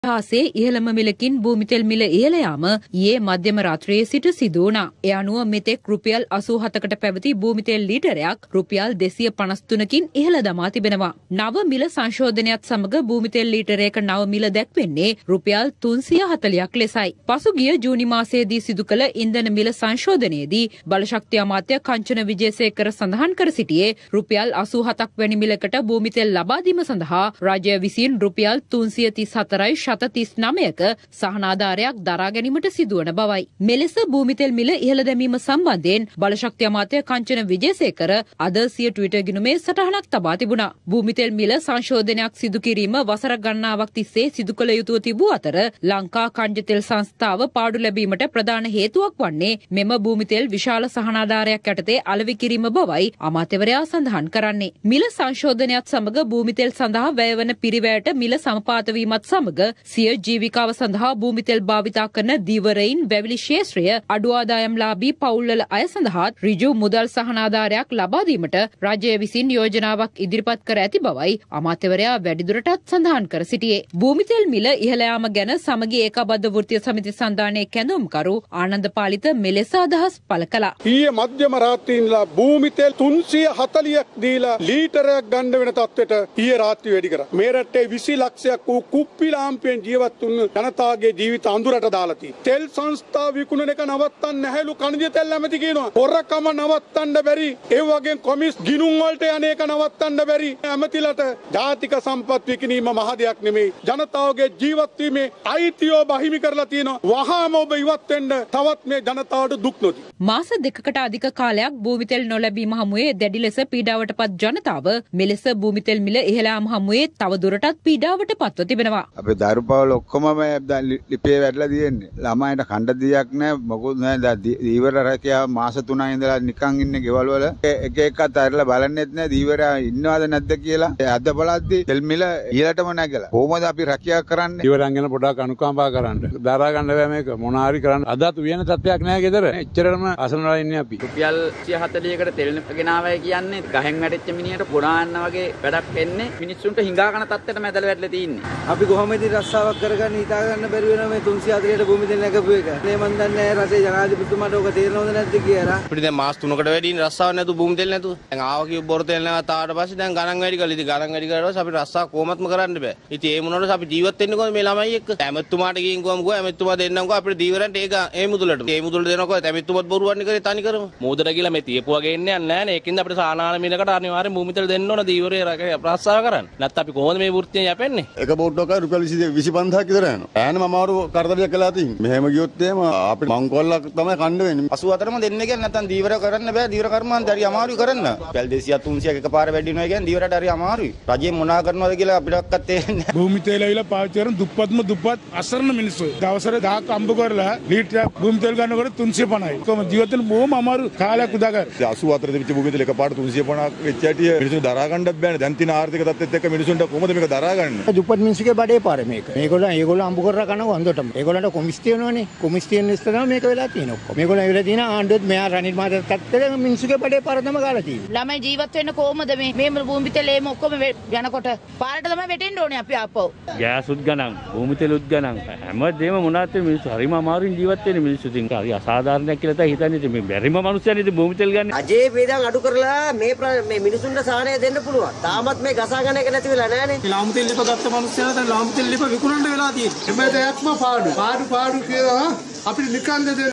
ඉතිහාසයේ ඉහළම මිලකින් භූමි තෙල් මිල ඉහළ යාම ඊයේ මධ්‍යම රාත්‍රියේ සිට සිදු වුණා. ඒ අනුව මෙතෙක් රුපියල් 87කට පැවති භූමි තෙල් ලීටරයක් රුපියල් 253කින් ඉහළ දමා තිබෙනවා. නව මිල සංශෝධනයත් සමග භූමි තෙල් ලීටරයක නව මිල දැක්වෙන්නේ රුපියල් 340ක් ලෙසයි. පසුගිය ජූනි මාසයේදී සිදු කළ ඉන්ධන මිල සංශෝධනයේදී බලශක්ති අමාත්‍ය කංචන විජේසේකර සඳහන් කර සිටියේ රුපියල් 87ක් වැනි මිලකට භූමි තෙල් ලබා දීම සඳහා රජය විසින් රුපියල් 334.39ක සහනාධාරයක් දරා ගැනීමට සිදුවන බවයි. මෙලෙස භූමි තෙල් මිල ඉහළ දැමීම සම්බන්ධයෙන් බලශක්ති අමාත්‍ය කංචන විජේසේකර අද සිය ට්විටර් ගිණුමේ සටහනක් තබා තිබුණා. භූමි තෙල් මිල සංශෝධනයක් සිදු කිරීම වසර ගණනාවක් තිස්සේ සිදු කළ යුතුව තිබූ අතර ලංකා කණ්ඩ තෙල් සංස්ථාව පාඩු ලැබීමට ප්‍රධාන හේතුවක් වන්නේ මෙම භූමි තෙල් විශාල සහනාධාරයක් යටතේ අලෙවි කිරීම බවයි අමාත්‍යවරයා සඳහන් කරන්නේ. මිල සංශෝධනයත් සමග භූමි තෙල් සඳහා වැයවන පිරිවැයට මිල සමපාත වීමත් සමග සිය ජීවිකාව සඳහා භූමි තෙල් භාවිතා කරන දීවරයින් වැවිලි ක්ෂේත්‍රය අඩු ආදායම්ලාභී පවුල්වල අය සඳහා ඍජු මුදල් සහනාධාරයක් ලබා දීමට රජය විසින් යෝජනාවක් ඉදිරිපත් කර ඇති බවයි අමාත්‍යවරයා වැඩිදුරටත් සඳහන් කර සිටියේ. භූමි තෙල් මිල ඉහළ යාම ගැන සමගි ඒකාබද්ධ වෘත්තීය සමිති සන්ධානයේ කැඳවුම්කරු ආනන්ද පාලිත මෙලෙස අදහස් පළ කළා. ඊයේ මධ්‍යම රාත්‍රියේ ඉඳලා භූමි තෙල් 340ක් දීලා ලීටරයක් ගන්න වෙන තත්ත්වයට ඊයේ රාත්‍රියේ වැඩි කරා. මේ රටේ 20 ලක්ෂයක් වූ කුප්පි ලාම්පුවෙන් ජීවත් වුණු ජනතාවගේ ජීවිත අඳුරට දාලා තියෙනවා. තෙල් සංස්ථා විකුණන එක නවත්තන්න නැහැලු කණිජ තෙල් ඇමති කියනවා. හොරකම නවත්තන්න බැරි. ඒ වගේම කොමිස් ගිණුම් වලට යන එක නවත්තන්න බැරි. ඇමතිලට ජාතික සම්පත් විකිණීම මහ දෙයක් නෙමෙයි. ජනතාවගේ ජීවත් වීමේ අයිතිය බහිමි කරලා තියෙනවා. වහාම ඔබ ඉවත් වෙන්න තවත් මේ ජනතාවට දුක් නොදී. මාස දෙකකට අධික කාලයක් භූමි තෙල් නොලැබීම හමුවේ දැඩි ලෙස පීඩාවටපත් ජනතාව මෙලෙස භූමි තෙල් මිල ඉහළ යාම හමුවේ තව දුරටත් පීඩාවට පත්ව තිබෙනවා. අපේ දරුපවල ඔක්කොම ලිපේ වැටලා තියෙන්නේ. ළමයින්ට කණ්ඩ දියක් නැහැ මොකුත් නැහැ. දීවර රැකියාව මාස 3ක් ඉඳලා නිකන් ඉන්නේ ගෙවල් වල. එක එකත් අරලා බලන්නෙත් නැහැ දීවරයා ඉන්නවද නැද්ද කියලා. අද බලද්දි තෙල් මිල ඊළටම නැගලා. කොහොමද අපි රැකියාව කරන්නේ? දීවරයන් ගැන පොඩ්ඩක් අනුකම්පා කරන්න. දරා ගන්න බෑ මේක. මොනාරි කරන්න. අදත් උයන තත්ත්වයක් නැහැ ගෙදර. එච්චරම අසනලා ඉන්නේ අපි. රුපියල් 140කට තෙල් ගෙනාවයි කියන්නේ ගහෙන් වැටෙච්ච මිනිහට ගොඩාන්න වගේ වැඩක් වෙන්නේ. මිනිස්සුන්ට හිඟා කන තත්ත්වෙට මැදලා වැටලා තියෙන්නේ. අපි කොහොමද රස්සාවක් කරගන්න හිතා ගන්න බැරි වෙනවා මේ 340ට භූමි තෙල් නැගපු එක. මේ මන් දන්නේ රටේ ජනාධිපතිතුමාට ඔක තේරෙනවද නැද්ද කියලා. අපිට දැන් මාස 3කට වැඩි රස්සාවක් නැතුව භූමි තෙල් නැතුව. දැන් ආවා කිව්ව බොර තෙල් නැවත් ආවට පස්සේ දැන් ගණන් වැඩි කළා. ඉතින් ගණන් වැඩි කරලා අපි රස්සාව කොහොමත්ම කරන්න බෑ. ඉතින් ඒ මොනවද අපි ජීවත් වෙන්නේ කොහොමද මේ ළමයි එක්ක? ඇමතුමාට ගිහින් කොහොම ගෝ ඇමතුමා දෙන්නම්කෝ අපිට දීවරන්ට ඒක ඒ මුදලට. ඒ මුදල දෙනකො ඇමතුමත් බොරුවන්නේ කරේ තනි කරම. මෝදට කියලා මේ තියපුවා ගේන්නේ නැහැ නේ. ඒකින්ද අපිට සානාන මිලකට අනිවාර්යෙන් භූමි තෙල් දෙන්න ඕන දීවරේ රස්සාව කරන්න. නැත්නම් අපි කොහොමද මේ වෘත්තියෙන් යැපෙන්නේ? එක බෝට්ටුවක රුපියල් 25ක් විතර යනවා. ඈනම අමාරු කරදරයක් කළා තියෙන්නේ. මෙහෙම ගියොත් එහෙම අපිට මංකොල්ලක් තමයි කන්න වෙන්නේ. 84ම දෙන්නේ කියන්නේ නැත්නම් දීවර කරන්න බෑ. දීවර කර්මාන්ත හරි අමාරුයි කරන්න. රුපියල් 200ක් 300ක් එකපාර වැඩි වෙනවා කියන්නේ දීවරට හරි අමාරුයි. රජයෙන් මොනා කරනවද කියලා අපිටවත් තේරෙන්නේ නැහැ. භූමි තෙල් ඇවිල්ලා පාවිච්චි කරන දුප්පත්ම දුප්පත් අසරණ මිනිස්සු. දවසට 1000ක් අම්බ කරලා ලීටරයක් භූමි තෙල් ගන්නකොට 350යි. කොහොම ජීවත් වෙන බොහොම අමාරු කාලයක් උදා කරා. 84 දෙවිච්ච භූමි තෙල් එකපාරට 350ක් වෙච්ච හැටි මිනිස්සු දරා ගන්නත් බෑනේ. දැන් තියෙන ආර්ථික තත්ත්වෙත් එක්ක මිනිස්සුන්ට කොහොමද මේක දරා ගන්න? දුප්පත් මිනිස්සුගේ බඩේ පාර මේක. මේගොල්ලෝ අඹ කරලා කනවා හොඳටම. ඒගොල්ලන්ට කොමිස් තියෙනවනේ. කොමිස් තියෙන නිසා තමයි මේක වෙලා තියෙන්නේ ඔක්කොම. මේගොල්ලෝ ඇවිල්ලා තියෙන ආණ්ඩුවත් මෙහා රනිල් මහත්තයාත් තත්ත්වෙට මිනිස්සුගේ බඩේ පාර තමයි ගාලා තියෙන්නේ. ළමයි ජීවත් වෙන්න කොහොමද මේ භූමි තෙල් එම ඔක්කොම යනකොට පාරට තමයි වැටෙන්න ඕනේ අපි ආපහු. ගෑස් උත් ගණන්, භූමි තෙල් උත් ගණන්. හැමදේම මොනවාත් මිනිස්සු හරිම අමාරුවෙන් ජීවත් වෙන මිනිස්සු ඉතින් හරි අසාධාරණයක් කියලා තමයි හිතන්නේ. මේ බැරිම මිනිස්සුන් ඉතින් භූමි තෙල් ගන්න. අජේ වේදන් අඩු කරලා මේ මිනිසුන්ට සාහනය දෙන්න පුළුවන්. තාමත් මේ ගසා ගන්න එක නැති වෙලා නැහනේ. ලාම්පු තෙල් ලිප ගත්ත මිනිස්සුන්ට දැන් ලාම්පු තෙල් ලිප විකුණන්න වෙලා තියෙන්නේ. හැබැයි දැක්ම පාඩු කියලා අපිට නිකන්